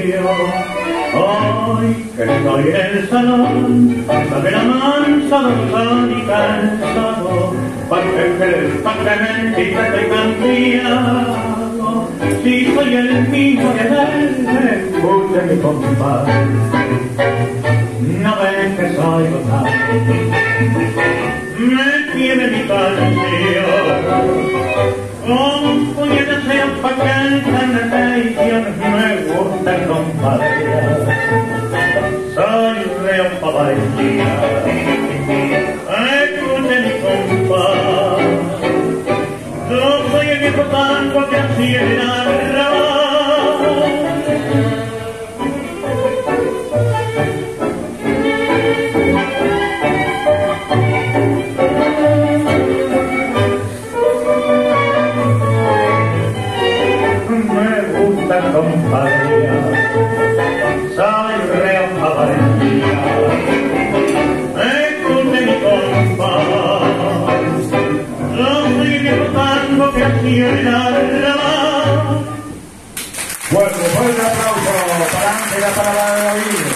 río. Hoy que estoy en el salón, sabe la mansa dorsal y cansado, para que mentira estoy cambiado. Si soy el mismo de ayer, escuche mi compadre, no ves que soy total. Me tiene mi canción, con puñetas sean pa' cantar traiciones, me gusta el compadre, soy un reo pa' bailar. Escuche mi compadre, yo soy el viejo tango que así en el arrabal. Compadre, soy reo pa' bailar. Escuche mi compadre, yo soy el viejo tango que así en el arrabal. Fuerte aplauso para Ángela, para la de David.